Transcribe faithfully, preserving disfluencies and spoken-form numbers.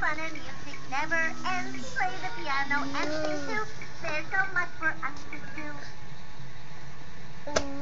fun and music never ends. Play the piano and sing too. There's so much for us to do.